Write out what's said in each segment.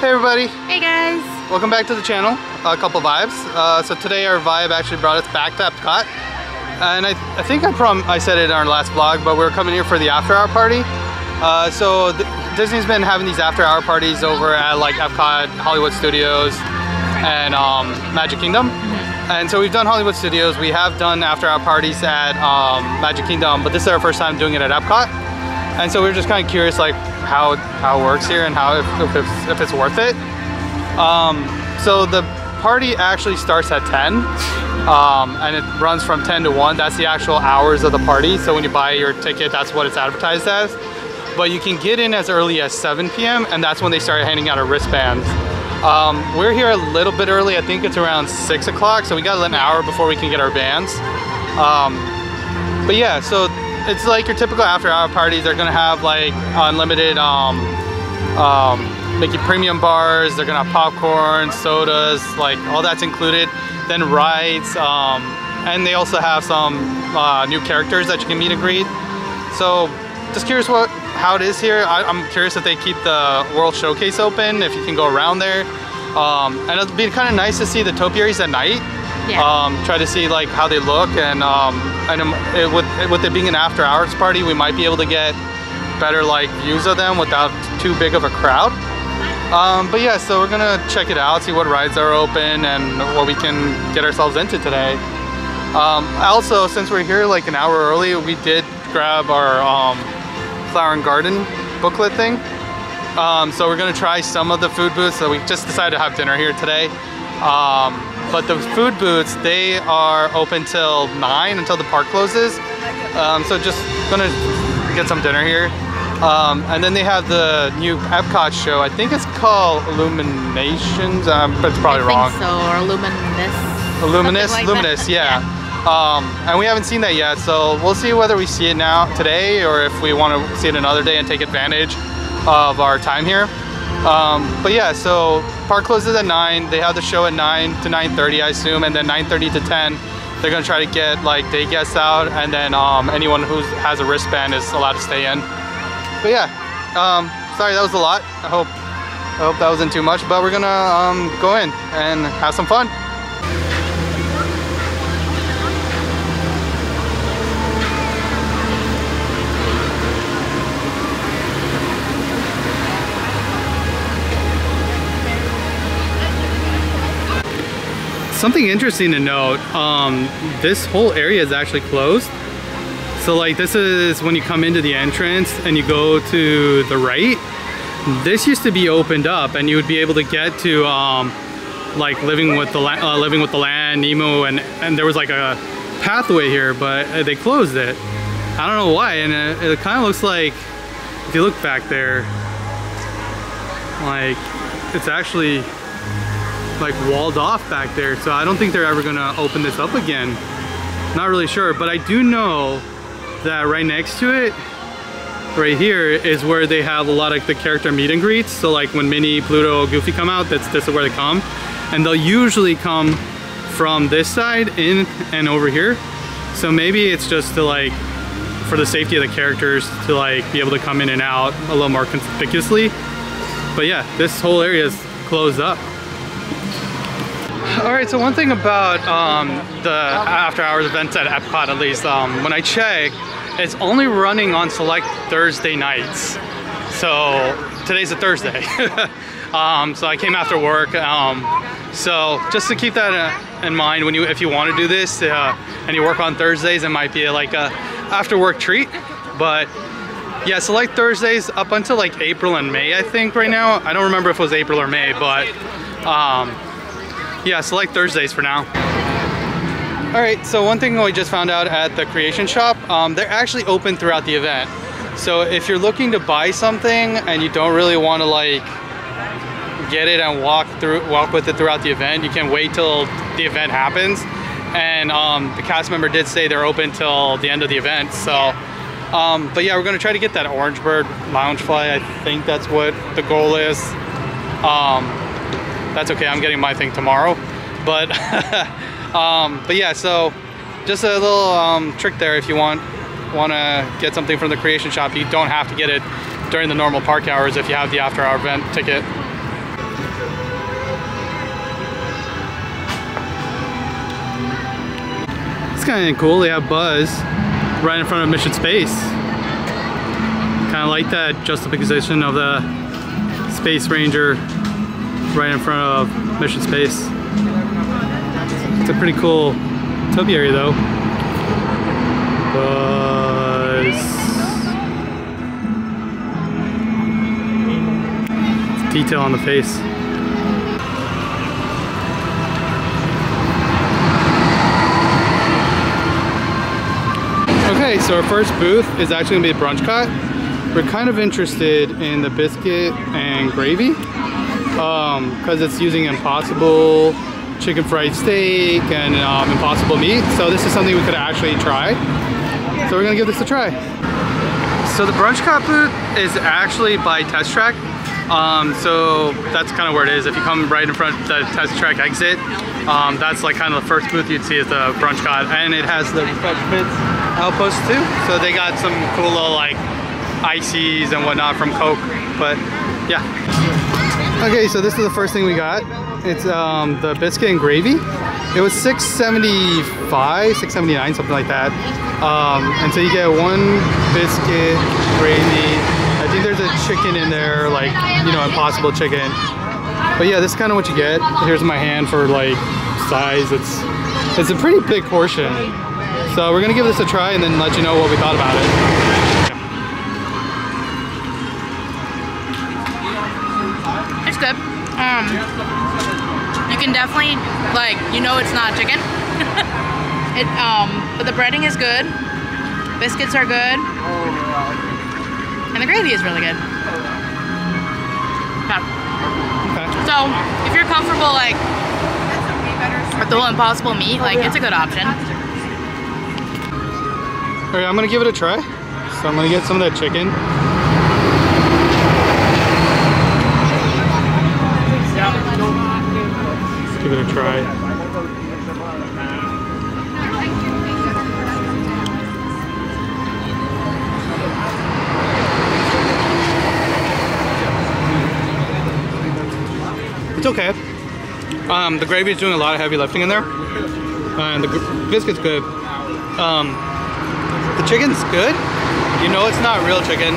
Hey everybody! Hey guys! Welcome back to the channel, A Couple Vibes. So today our vibe actually brought us back to Epcot. And I think I said it in our last vlog, but we're coming here for the after hour party. Disney's been having these after hour parties over at like Epcot, Hollywood Studios, and Magic Kingdom. And so we've done Hollywood Studios, we have done after hour parties at Magic Kingdom, but this is our first time doing it at Epcot. And so we were just kind of curious like how it works here and how if it's worth it. So the party actually starts at 10 and it runs from 10 to 1. That's the actual hours of the party. So when you buy your ticket, that's what it's advertised as. But you can get in as early as 7 p.m. and that's when they start handing out our wristbands. We're here a little bit early. I think it's around 6 o'clock. So we got an hour before we can get our bands. But yeah, so it's like your typical after hour parties. They're gonna have like unlimited Mickey premium bars. They're gonna have popcorn, sodas, like all that's included. Then rides, and they also have some new characters that you can meet and greet. So just curious how it is here. I'm curious if they keep the World Showcase open, if you can go around there. And it'll be kind of nice to see the topiaries at night. Yeah. Try to see like how they look, and with it being an after hours party, we might be able to get better like views of them without too big of a crowd. But yeah, so we're gonna check it out, see what rides are open and what we can get ourselves into today. Also, since we're here like an hour early, we did grab our flower and garden booklet thing. So we're gonna try some of the food booths. So we just decided to have dinner here today. But the food booths, they are open till 9 until the park closes. So just gonna get some dinner here. And then they have the new Epcot show. I think it's called Illuminations, but it's probably wrong. So, or Luminous, yeah. And we haven't seen that yet, so we'll see whether we see it now today or if we want to see it another day and take advantage of our time here. But yeah, so park closes at 9. They have the show at 9 to 9:30, I assume, and then 9:30 to 10. They're gonna try to get like day guests out, and then anyone who has a wristband is allowed to stay in. But yeah, sorry that was a lot. I hope that wasn't too much, but we're gonna go in and have some fun. Something interesting to note, this whole area is actually closed. So like this is when you come into the entrance and you go to the right. This used to be opened up and you would be able to get to like Living with the Land, Nemo, and there was like a pathway here, but they closed it. I don't know why, and it kind of looks like, if you look back there, like it's actually like walled off back there, so I don't think they're ever gonna open this up again. Not really sure, but I do know that right next to it, right here, is where they have a lot of the character meet and greets. So like when Minnie, Pluto, Goofy come out, this is where they come, and they'll usually come from this side in and over here. So maybe it's just to like, for the safety of the characters, to like be able to come in and out a little more conspicuously. But yeah, this whole area is closed up. Alright, so one thing about the after hours events at Epcot, at least, when I check, it's only running on select Thursday nights. So today's a Thursday. So I came after work. So just to keep that in mind, if you want to do this and you work on Thursdays, it might be like a after work treat. But yeah, select Thursdays up until like April and May, I think right now. I don't remember if it was April or May, but yeah, select Thursdays for now. Alright, so one thing we just found out at the Creation Shop, they're actually open throughout the event. So if you're looking to buy something and you don't really want to like get it and walk with it throughout the event, you can wait till the event happens. And the cast member did say they're open till the end of the event. So, but yeah, we're gonna try to get that Orange Bird Loungefly. I think that's what the goal is. That's okay, I'm getting my thing tomorrow. But yeah, so just a little trick there. If you want to get something from the Creation Shop, you don't have to get it during the normal park hours if you have the after hour event ticket. kind of cool. They have Buzz right in front of Mission Space. Kind of like that juxtaposition of the Space Ranger right in front of Mission Space. It's a pretty cool topiary though. Buzz. Detail on the face. Okay, so our first booth is actually gonna be at Brunchcot. We're kind of interested in the biscuit and gravy because it's using Impossible chicken fried steak and Impossible meat. So this is something we could actually try. So we're gonna give this a try. So the Brunchcot booth is actually by Test Track. So that's kind of where it is. If you come right in front of the Test Track exit, that's like kind of the first booth you'd see is the Brunchcot, and it has the refreshments outpost too. So they got some cool little like ices and whatnot from Coke, but yeah. Okay, so this is the first thing we got. It's the biscuit and gravy. It was $6.75, $6.79, something like that. And so you get one biscuit, gravy. I think there's a chicken in there, like, you know, Impossible chicken. But yeah, this is kind of what you get. Here's my hand for like size. It's a pretty big portion. So we're gonna give this a try and then let you know what we thought about it. It's good. You can definitely, like, you know it's not chicken. But the breading is good. Biscuits are good. And the gravy is really good. Yeah. Okay. So, if you're comfortable, like, with the whole Impossible meat, like, it's a good option. Alright, I'm gonna give it a try. So I'm gonna get some of that chicken. Let's give it a try. It's okay. The gravy is doing a lot of heavy lifting in there. And the biscuit's good. The chicken's good. You know it's not real chicken.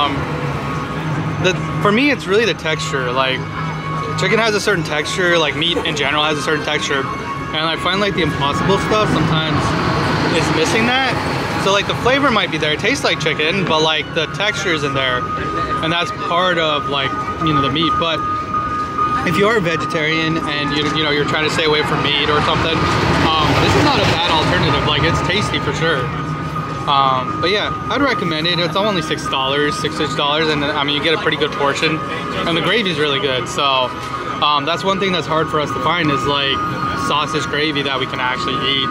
For me, it's really the texture. Like, chicken has a certain texture, like meat in general has a certain texture. And I find like the Impossible stuff sometimes is missing that. So like the flavor might be there, it tastes like chicken, but like the texture is in there. And that's part of like, you know, the meat. But if you are a vegetarian and you know you're trying to stay away from meat or something, this is not a bad alternative. Like, it's tasty for sure. But yeah, I'd recommend it. It's only $6, $6-ish, and I mean you get a pretty good portion, and the gravy is really good. So that's one thing that's hard for us to find is like sausage gravy that we can actually eat.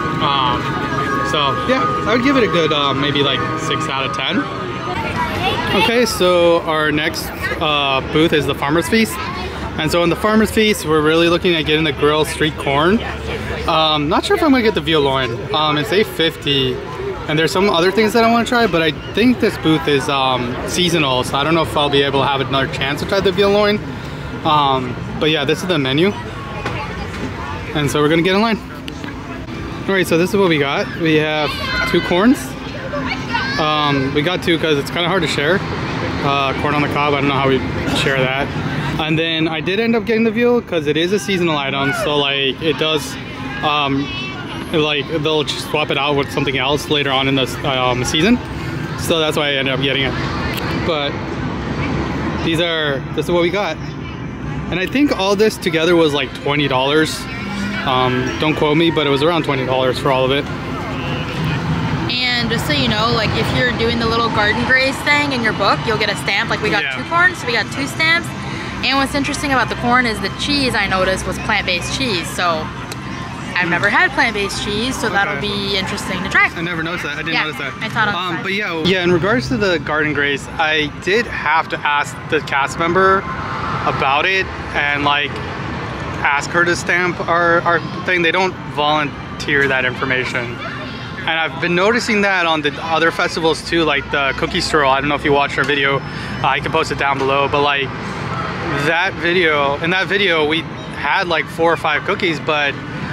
So yeah, I would give it a good maybe like 6 out of 10. Okay, so our next booth is the Farmer's Feast. And so in the Farmer's Feast, we're really looking at getting the grilled street corn. Not sure if I'm gonna get the veal loin. It's $8.50, and there's some other things that I want to try, but I think this booth is seasonal, so I don't know if I'll be able to have another chance to try the veal loin. But yeah, this is the menu, and so we're gonna get in line. All right, so this is what we got. We have 2 corns. We got 2 because it's kind of hard to share. Corn on the cob, I don't know how we share that. And then I did end up getting the veal because it is a seasonal item, so like it does, like they'll swap it out with something else later on in the season. So that's why I ended up getting it. But this is what we got. And I think all this together was like $20. Don't quote me, but it was around $20 for all of it. And just so you know, like if you're doing the little garden graze thing in your book, you'll get a stamp. Like we got 2 corns, so we got 2 stamps. And what's interesting about the corn is the cheese I noticed was plant-based cheese. So I've never had plant-based cheese, so that'll be interesting to try. I never noticed that. I didn't notice that. I thought on the but yeah, in regards to the garden graze, I did have to ask the cast member about it and like ask her to stamp our thing. They don't volunteer that information. And I've been noticing that on the other festivals too, like the cookie stroll. I don't know if you watched our video. I can post it down below, but like in that video we had like 4 or 5 cookies, but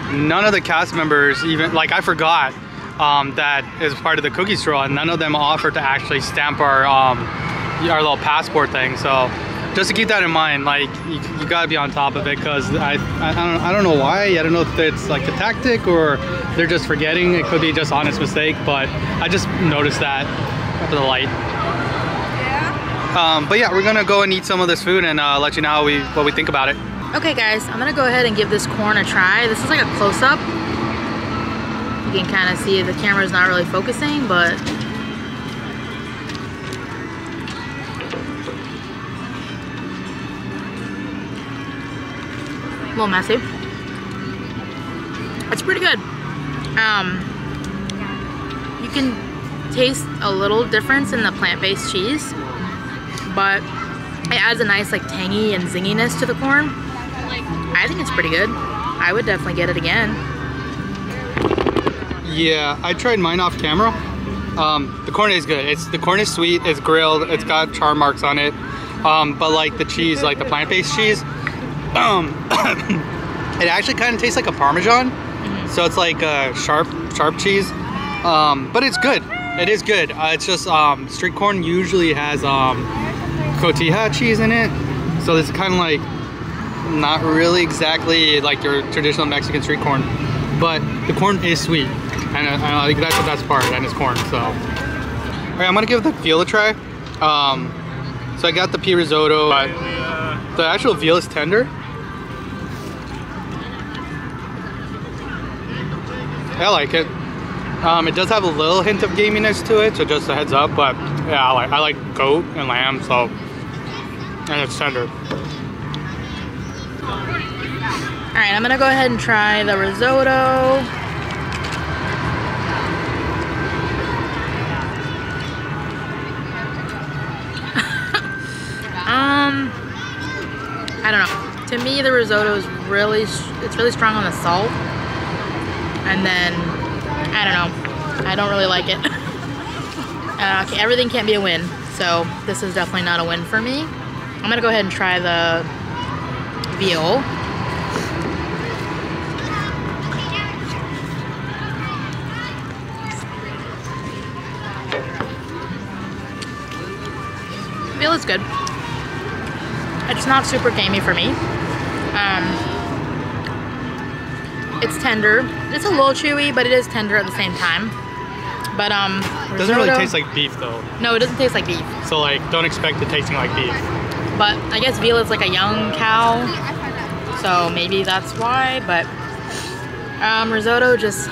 none of the cast members even, like I forgot that is part of the cookie straw, and none of them offered to actually stamp our little passport thing. So just to keep that in mind, like you gotta be on top of it, because I don't know why. I don't know if it's like a tactic or they're just forgetting. It could be just honest mistake, but I just noticed that after the light. But yeah, we're gonna go and eat some of this food and let you know what we think about it. Okay guys, I'm gonna go ahead and give this corn a try. This is like a close-up. You can kind of see the camera's not really focusing, but a little messy. It's pretty good. You can taste a little difference in the plant-based cheese, but it adds a nice like tangy and zinginess to the corn. I think it's pretty good. I would definitely get it again. Yeah, I tried mine off camera. The corn is good. The corn is sweet, it's grilled, it's got char marks on it. But like the cheese, like the plant-based cheese, it actually kind of tastes like a Parmesan. So it's like a sharp cheese. But it's good. It is good. It's just street corn usually has cotija cheese in it. So it's kind of like not really exactly like your traditional Mexican street corn. But the corn is sweet. And I think that's the best part, and it's corn, so. All right, I'm gonna give the veal a try. So I got the pea risotto, but the actual veal is tender. I like it. It does have a little hint of gaminess to it, so just a heads up, but yeah, I like goat and lamb, so, and it's tender. All right, I'm gonna go ahead and try the risotto. I don't know. To me, the risotto is really strong on the salt. And then, I don't know. I don't really like it. Okay, everything can't be a win. So this is definitely not a win for me. I'm gonna go ahead and try the veal. Veal is good. It's not super gamey for me. It's tender. It's a little chewy, but it is tender at the same time. But it doesn't really taste like beef though. No, it doesn't taste like beef. So like, don't expect it tasting like beef. But I guess veal is like a young cow, so maybe that's why. But risotto just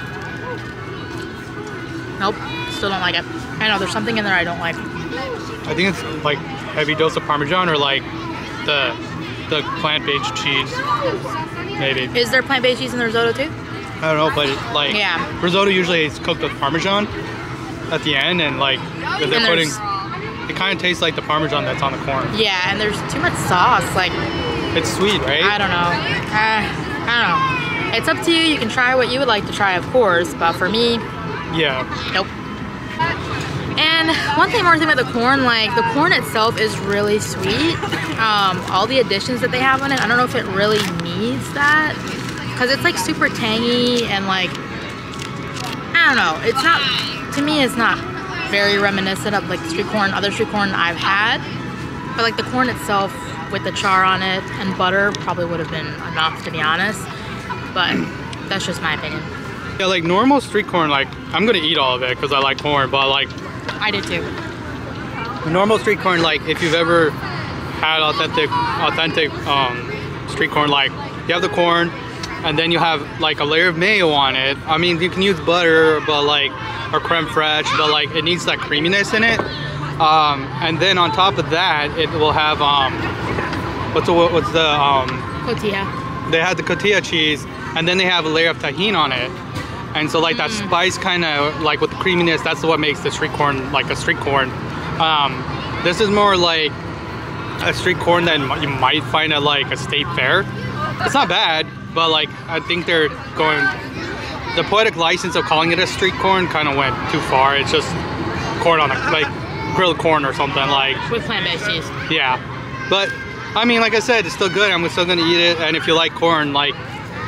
nope. Still don't like it. I know there's something in there I don't like. I think it's like heavy dose of Parmesan or like the plant-based cheese, maybe. Is there plant-based cheese in the risotto too? I don't know, but like yeah. Risotto usually is cooked with Parmesan at the end, and like if they're putting, it kind of tastes like the Parmesan that's on the corn. Yeah, and there's too much sauce. Like it's sweet, right? I don't know. I don't know. It's up to you. You can try what you would like to try, of course, but for me, yeah. Nope. And one thing more thing about the corn, like the corn itself is really sweet. All the additions that they have on it, I don't know if it really needs that, because it's like super tangy and like, I don't know, it's not, to me it's not very reminiscent of like street corn, other street corn I've had, but like the corn itself with the char on it and butter probably would have been enough, to be honest, but that's just my opinion. Yeah, like normal street corn, like I'm gonna eat all of it because I like corn, but like I did too. Normal street corn, like if you've ever had authentic street corn, like you have the corn and then you have like a layer of mayo on it. I mean, you can use butter, but like, or creme fraiche, but like it needs that creaminess in it. And then on top of that, it will have what's the Cotija. They have the cotija cheese, and then they have a layer of tahini on it. And so like that spice kind of like with the creaminess, that's what makes the street corn like a street corn. This is more like a street corn that you might find at like a state fair. It's not bad, but like I think they're going, the poetic license of calling it a street corn kind of went too far. It's just corn on like grilled corn or something like. With plant-based cheese. Yeah, but I mean, like I said, it's still good. I'm still gonna eat it, and if you like corn, like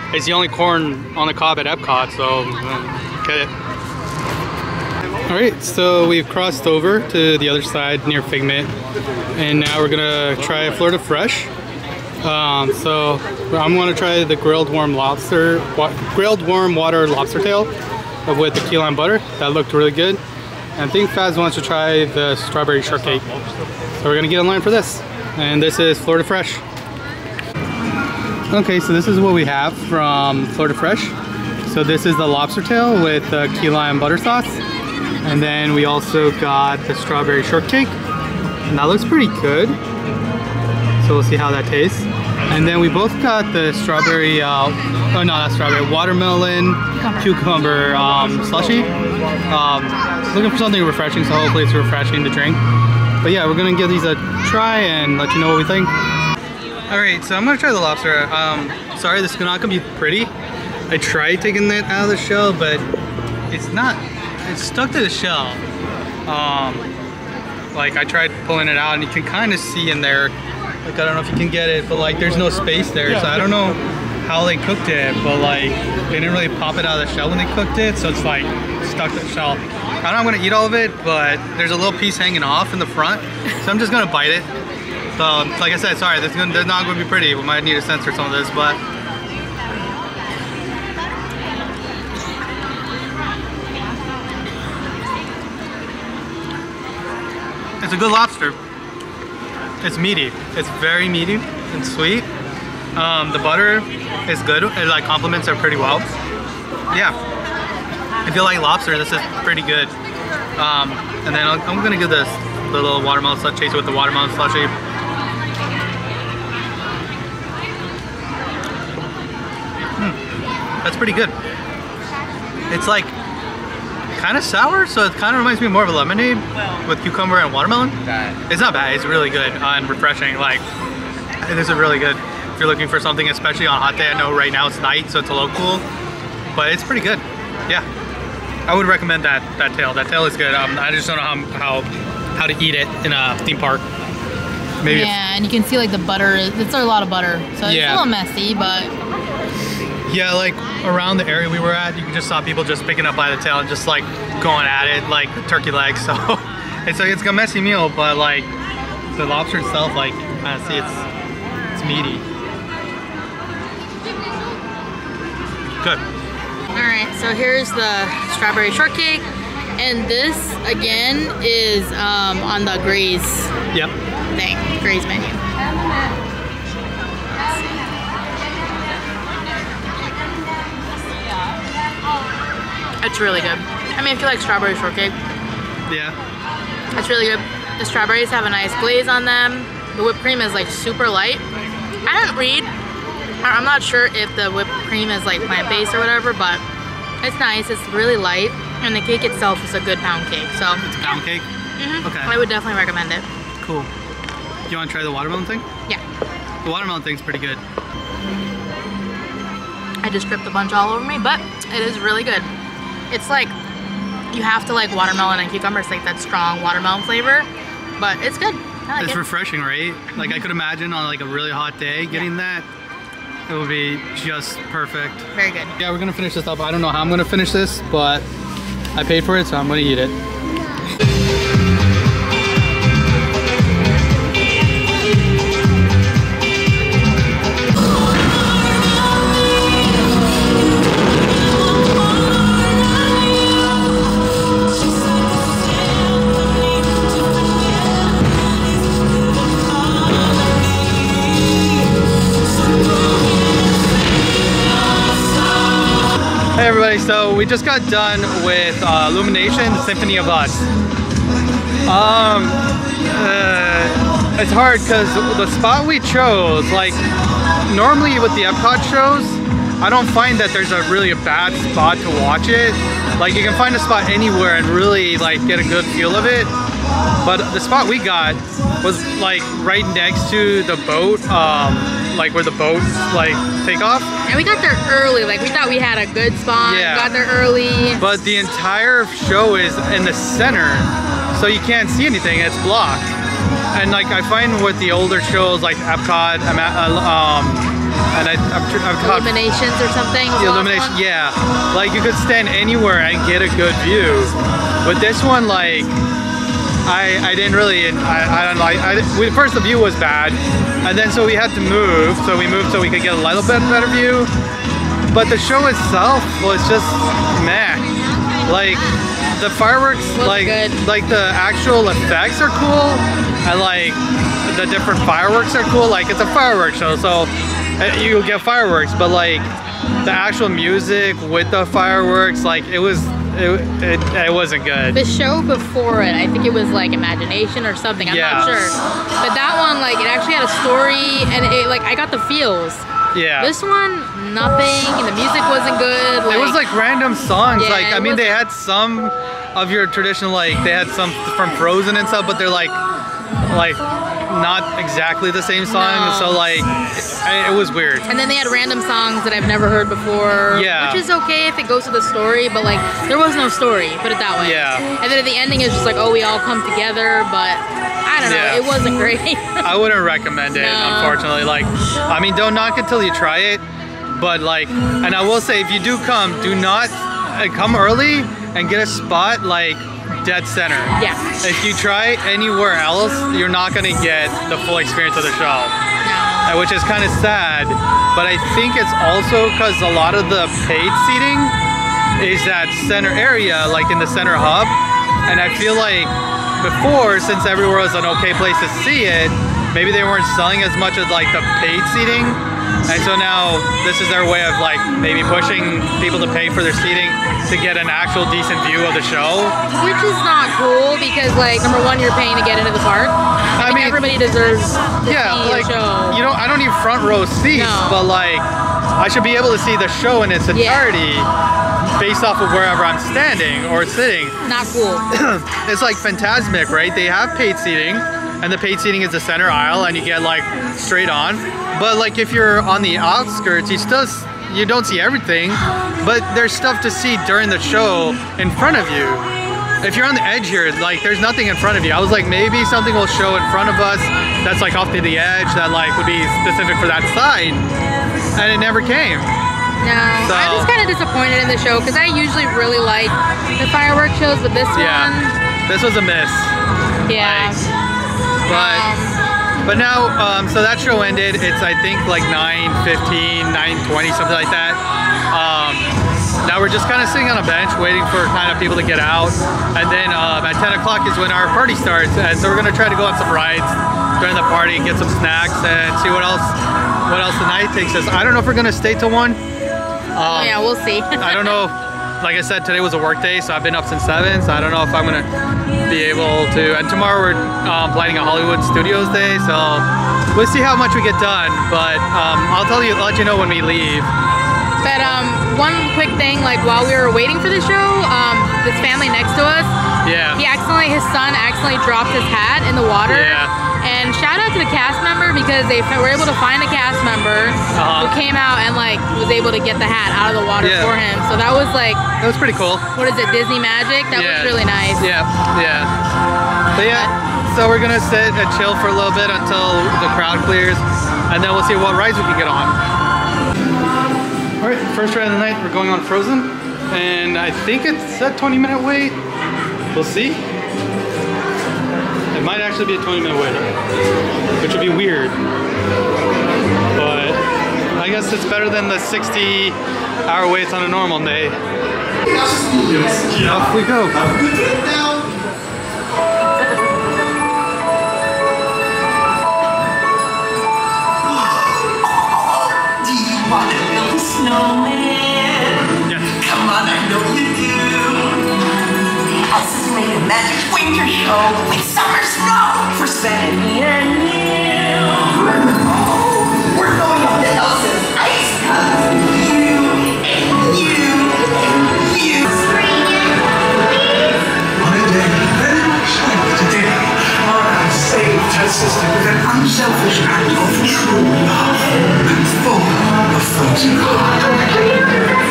It's the only corn on the cob at Epcot, so get it. Alright, so we've crossed over to the other side near Figment, and now we're gonna try Florida Fresh. So I'm gonna try the grilled warm water lobster tail with the key lime butter. That looked really good. And I think Faz wants to try the strawberry shortcake. So we're gonna get in line for this. And this is Florida Fresh. Okay, so this is what we have from Florida Fresh. So this is the lobster tail with the key lime butter sauce. And then we also got the strawberry shortcake. And that looks pretty good. So we'll see how that tastes. And then we both got the strawberry, watermelon cucumber slushy. Looking for something refreshing, so hopefully it's refreshing to drink. But yeah, we're gonna give these a try and let you know what we think. Alright, so I'm gonna try the lobster. Sorry, this is not gonna be pretty. I tried taking it out of the shell, but it's stuck to the shell. Like I tried pulling it out and you can kind of see in there, like I don't know if you can get it, but like there's no space there, so I don't know how they cooked it, but like they didn't really pop it out of the shell when they cooked it, so it's like stuck to the shell. I don't know, I'm gonna eat all of it, but there's a little piece hanging off in the front, so I'm just gonna bite it. So like I said, sorry, this is not gonna be pretty. We might need to censor some of this, but it's a good lobster. It's meaty. It's very meaty and sweet. The butter is good. It like complements it pretty well. Yeah. If you like lobster, this is pretty good. And then I'm gonna give this the little watermelon slushy, chase it with the watermelon slushy. That's pretty good. It's like kind of sour, so it kind of reminds me more of a lemonade with cucumber and watermelon. It's not bad. It's really good and refreshing. Like, this is really good if you're looking for something, especially on a hot day. I know right now it's night, so it's a little cool, but it's pretty good. Yeah, I would recommend that tail. That tail is good. I just don't know how to eat it in a theme park. Maybe. Yeah, and you can see like the butter. It's a lot of butter, so it's a little messy, but. Yeah, like around the area we were at, you just saw people just picking up by the tail and just like going at it like turkey legs. So it's a messy meal, but like the lobster itself, like kind of see it's meaty. Good. All right, so here's the strawberry shortcake, and this again is on the Gray's Gray's menu. It's really good. I mean, if you like strawberry shortcake. Yeah. It's really good. The strawberries have a nice glaze on them. The whipped cream is like super light. I didn't read. I'm not sure if the whipped cream is like plant-based or whatever, but it's nice. It's really light. And the cake itself is a good pound cake. So it's a pound cake? Mm-hmm. Okay. I would definitely recommend it. Cool. You want to try the watermelon thing? Yeah. The watermelon thing's pretty good. I just dripped a bunch all over me, but it is really good. It's like, you have to like watermelon and cucumber. It's like that strong watermelon flavor, but it's good. I like it's it. refreshing, right? Like I could imagine on like a really hot day getting that. It would be just perfect. Very good. Yeah, we're gonna finish this up. I don't know how I'm gonna finish this, but I paid for it, so I'm gonna eat it. Hey everybody, so we just got done with Illumination, the Symphony of Us. It's hard because the spot we chose, like normally with the Epcot shows, I don't find that there's a really bad spot to watch it. Like you can find a spot anywhere and really like get a good feel of it. But the spot we got was like right next to the boat, like where the boats like take off. And we got there early, like we thought we had a good spot. Yeah. Got there early. But the entire show is in the center, so you can't see anything, it's blocked. And like I find with the older shows like Epcot, and I've caught Illuminations or something. the illumination. Yeah, like you could stand anywhere and get a good view. But this one, like, I didn't really. I don't like. First the view was bad, and then so we had to move. So we moved so we could get a little bit better view. But the show itself was just meh. Like the fireworks, like the actual effects are cool, and like the different fireworks are cool. Like it's a fireworks show, so you get fireworks, but like the actual music with the fireworks, like it wasn't good. The show before it, I think it was like Imagination or something. I'm not sure, but that one, like, it actually had a story, and it, like, I got the feels. Yeah. This one, nothing. The music wasn't good. Like, it was like random songs. Yeah, like I mean, they had some of your traditional, like they had some from Frozen and stuff, but they're like not exactly the same song. No. So like it was weird. And then they had random songs that I've never heard before. Yeah. Which is okay if it goes with the story, but like there was no story. Put it that way. Yeah. And then at the ending, it's just like, oh, we all come together, but I don't know. It wasn't great. I wouldn't recommend it, unfortunately. Like, I mean, don't knock it till you try it. But like, and I will say, if you do come, do not come early and get a spot like dead center. Yeah. If you try anywhere else, you're not gonna get the full experience of the show. No. Which is kind of sad. But I think it's also because a lot of the paid seating is that center area, like in the center hub. And I feel like before, since everywhere was an okay place to see it, maybe they weren't selling as much as like the paid seating. And so now this is their way of like maybe pushing people to pay for their seating to get an actual decent view of the show. Which is not cool because, like, number one, you're paying to get into the park. I mean, everybody deserves to see like, the show. You know, I don't need front row seats, but like I should be able to see the show in its entirety based off of wherever I'm standing or sitting. Not cool. It's like Fantasmic, right? They have paid seating, and the paid seating is the center aisle, and you get like straight on. But like if you're on the outskirts, you don't see everything, but there's stuff to see during the show in front of you. If you're on the edge here, like there's nothing in front of you. I was like, maybe something will show in front of us that's like off to the edge that like would be specific for that side, and it never came. No, so I was kind of disappointed in the show because I usually really like the fireworks shows, but this one, this was a miss. Yeah. But now, so that show ended. It's I think like 9:15, 9:20, something like that. Now we're just kind of sitting on a bench waiting for kind of people to get out, and then at 10 o'clock is when our party starts. And so we're gonna try to go on some rides during the party, get some snacks, and see what else the night takes us. I don't know if we're gonna stay till 1. Yeah, we'll see. I don't know. Like I said, today was a work day, so I've been up since 7, so I don't know if I'm gonna be able to. And tomorrow we're planning a Hollywood Studios day, so we'll see how much we get done. But I'll let you know when we leave. But one quick thing, like while we were waiting for the show, this family next to us, his son accidentally dropped his hat in the water. Yeah. And shout out to the cast member because they were able to find a cast member who came out and like was able to get the hat out of the water for him. So that was like, that was pretty cool. What is it, Disney magic? That was really nice. Yeah, yeah. But so we're gonna sit and chill for a little bit until the crowd clears, and then we'll see what rides we can get on. All right, first ride of the night, we're going on Frozen, and I think it's a 20-minute wait. We'll see. It might actually be a 20-minute wait, which would be weird. But I guess it's better than the 60-hour waits on a normal day. Off we go. Do you want to build a snowman? Yeah. Come on, I know you do. Elsa's made a magic winter show with summer snow for Sven and you. We're going up to Elsa's ice tub. You and you and you. My day very much like today. I saved her sister with an unselfish act of true love and full of frozen heart.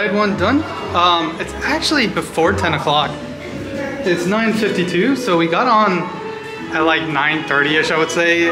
ride 1 done. It's actually before 10 o'clock. It's 9:52, so we got on at like 9:30ish, I would say.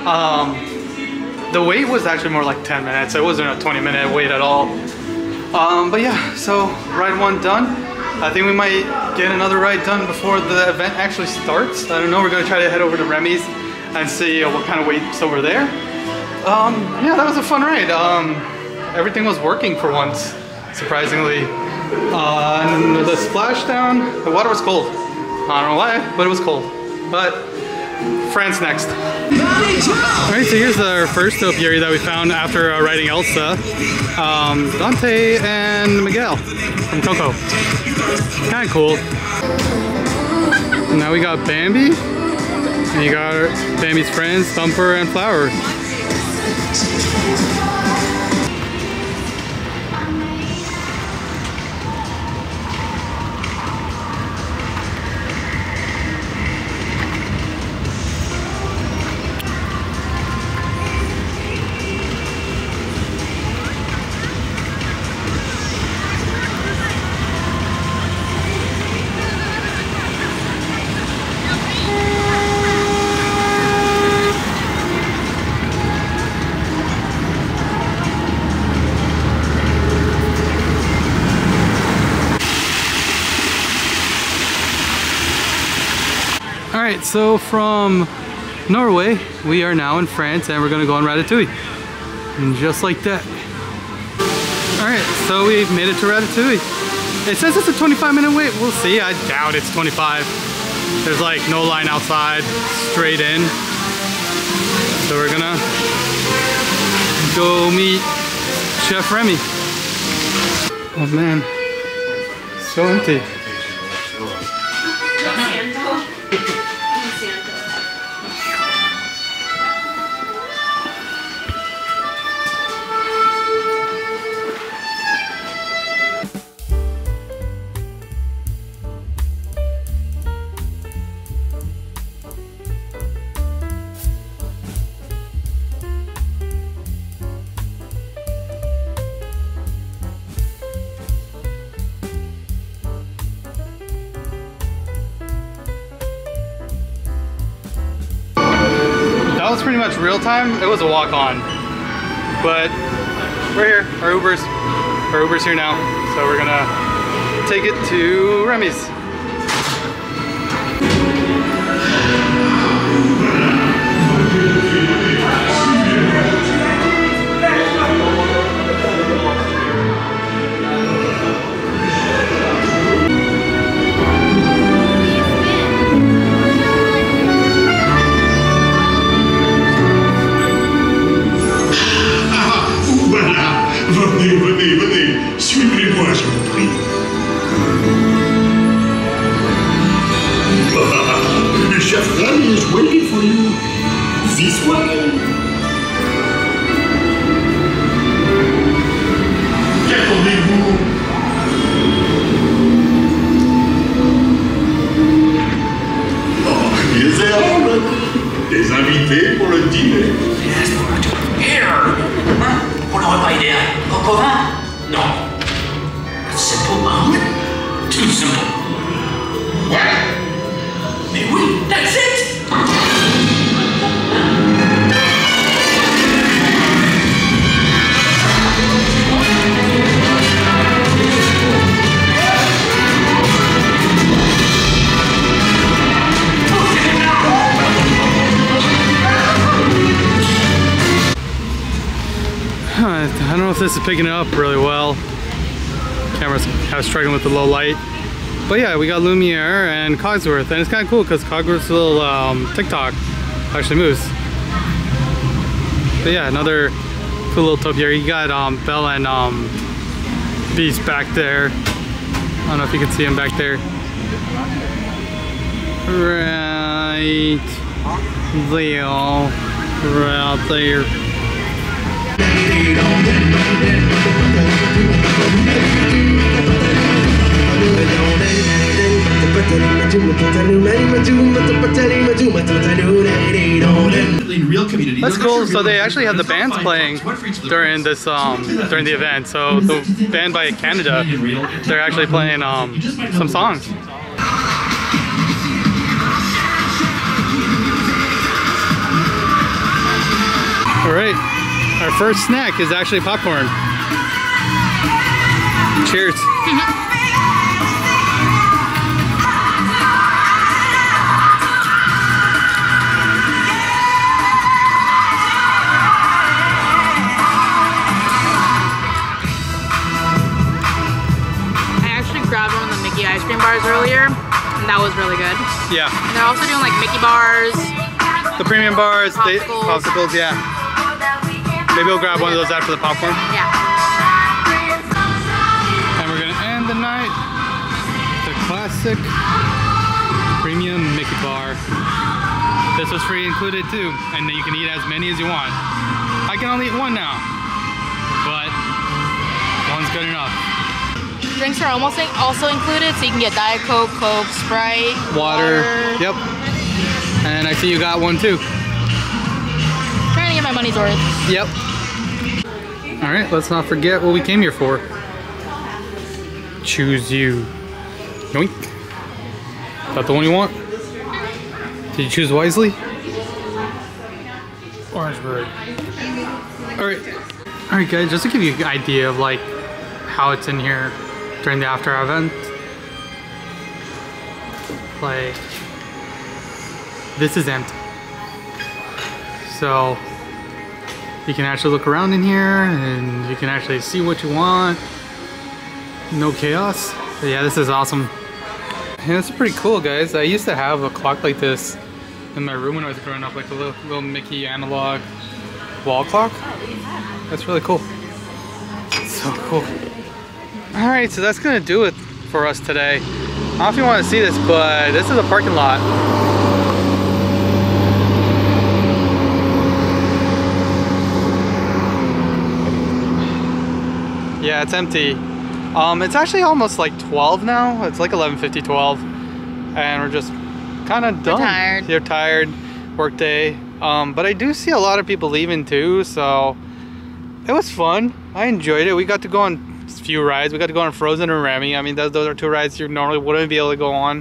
The wait was actually more like 10 minutes. It wasn't a 20-minute wait at all. But yeah, so ride 1 done. I think we might get another ride done before the event actually starts. I don't know, we're gonna try to head over to Remy's and see what kind of wait's over there. Yeah, that was a fun ride. Everything was working for once, surprisingly. And the splashdown, the water was cold. I don't know why, but it was cold. But France next. Alright, so here's our first topiary that we found after riding Elsa. Dante and Miguel from Coco. Kind of cool. And now we got Bambi. And you got Bambi's friends, Thumper and Flower. Alright, so from Norway, we are now in France and we're gonna go on Ratatouille. And just like that. Alright, so we made it to Ratatouille. It says it's a 25-minute wait. We'll see. I doubt it's 25. There's like no line outside, straight in. So we're gonna go meet Chef Remy. Oh man, so empty. That was pretty much real time. It was a walk on, but we're here. Our Uber's here now, so we're gonna take it to Remy's. Venez, suivez-moi, je vous prie. Le chef Remy is waiting for you. This way. Qu'attendez-vous? Oh, les herbes. Des invités pour le dîner. Here! Hein? Pour le repas idéal, coco vin? Non. Simple bone? Too simple. What? Mais oui, that's it! I don't know if this is picking it up really well. Camera's kind of struggling with the low light. But yeah, we got Lumiere and Cogsworth, and it's kind of cool because Cogsworth's little TikTok actually moves. But yeah, another cool little topiary. You got Belle and Beast back there. I don't know if you can see him back there. Right there. Right there. ultimately in real community. That's cool. So they actually have the bands playing during this during the event. So the band by Canada, they're actually playing some songs. All right, our first snack is actually popcorn. Cheers. Grabbed one of the Mickey ice cream bars earlier, and that was really good. Yeah. And they're also doing like Mickey bars. The premium bars, popsicles. Popsicles, yeah. Maybe we'll grab one of those after the popcorn. Yeah. And we're gonna end the night with the classic premium Mickey bar. This was free included too, and you can eat as many as you want. I can only eat one now, but one's good enough. Drinks are almost also included, so you can get Diet Coke, Coke, Sprite, water. Yep. And I see you got one too. Trying to get my money's worth. Yep. All right, let's not forget what we came here for. Choose you. Yoink. Is that the one you want? Did you choose wisely? Orange bird. All right, guys. Just to give you an idea of like how it's in here during the after event. Like, this is empty. So you can actually look around in here and you can actually see what you want. No chaos. But yeah, this is awesome. And it's pretty cool, guys. I used to have a clock like this in my room when I was growing up, like a little Mickey analog wall clock. That's really cool. It's so cool. Alright, so that's gonna do it for us today. I don't know if you want to see this, but this is a parking lot. Yeah, it's empty. It's actually almost like 12 now. It's like 11:50, 12. And we're just kind of done. Tired. You're tired, work day. But I do see a lot of people leaving too, so it was fun. I enjoyed it. We got to go on a few rides. We got to go on Frozen and Remy. I mean, those are two rides you normally wouldn't be able to go on.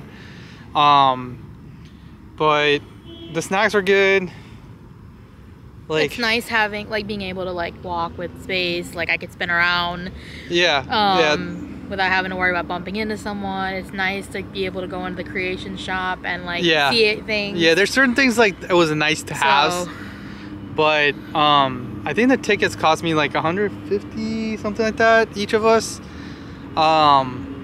But the snacks were good. Like, it's nice having, like, being able to, like, walk with space. Like, I could spin around. Yeah. Without having to worry about bumping into someone. It's nice to be able to go into the creation shop and, like, yeah. see things. Yeah, there's certain things, like, it was nice to have. But, I think the tickets cost me, like, $150, something like that, each of us. I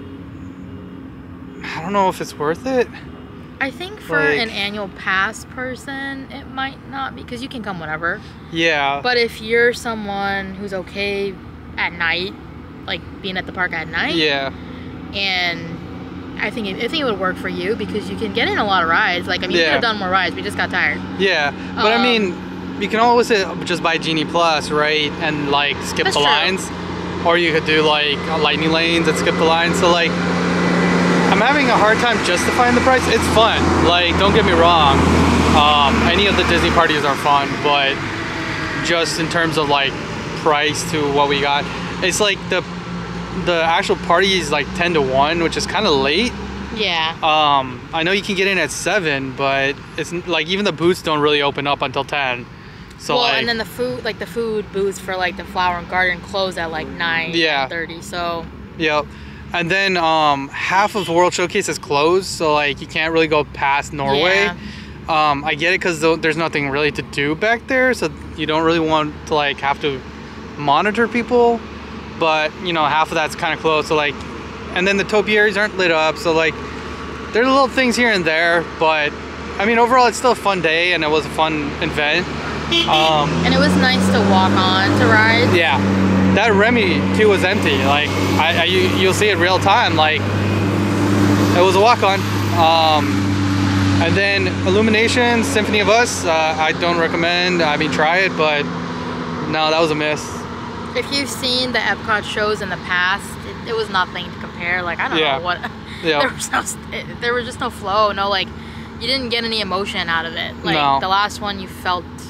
don't know if it's worth it. I think for an annual pass person, it might not, because you can come whenever. Yeah. But if you're someone who's okay at night, like being at the park at night. Yeah. And I think it would work for you because you can get in a lot of rides. Like, I mean, you could have done more rides. We just got tired. Yeah. But I mean, you can always just buy Genie Plus, right? And like skip the lines. Or you could do like lightning lanes and skip the lines. So like, I'm having a hard time justifying the price. It's fun. Like, don't get me wrong. Any of the Disney parties are fun, but just in terms of like price to what we got, it's like the actual party is like 10 to 1, which is kind of late. Yeah. I know you can get in at 7, but it's like even the booths don't really open up until 10. So well, like, and then the food booths for like the Flower and Garden close at like 9:30. So. Yep. And then half of World Showcase is closed, so like you can't really go past Norway. Yeah. I get it because there's nothing really to do back there, so you don't really want to like have to monitor people. But you know, half of that's kind of closed, so like, and then the topiaries aren't lit up, so like there's little things here and there. But I mean, overall, it's still a fun day, and it was a fun event. And it was nice to walk on to rides. Yeah. That Remy too was empty. Like you'll see it real time. Like it was a walk on. And then Illumination, Symphony of Us. I don't recommend. I mean, try it, but no, that was a miss. If you've seen the Epcot shows in the past, it was nothing to compare. Like I don't know what. Yeah. There was just no flow. No, like you didn't get any emotion out of it. Like the last one, you felt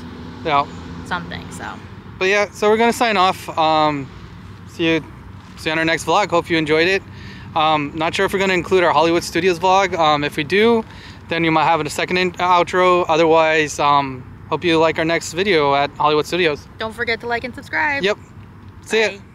Yeah. something. So. But yeah, so we're gonna sign off. See you on our next vlog. Hope you enjoyed it. Not sure if we're gonna include our Hollywood Studios vlog. If we do, then you might have a second outro. Otherwise, hope you like our next video at Hollywood Studios. Don't forget to like and subscribe. Yep. See ya. Bye.